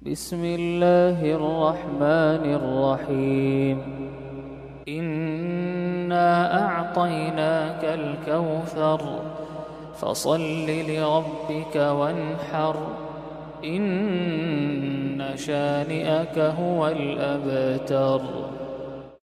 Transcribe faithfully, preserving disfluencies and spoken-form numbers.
بسم الله الرحمن الرحيم إنا أعطيناك الكوثر فصل لربك وانحر إن شانئك هو الأبتر.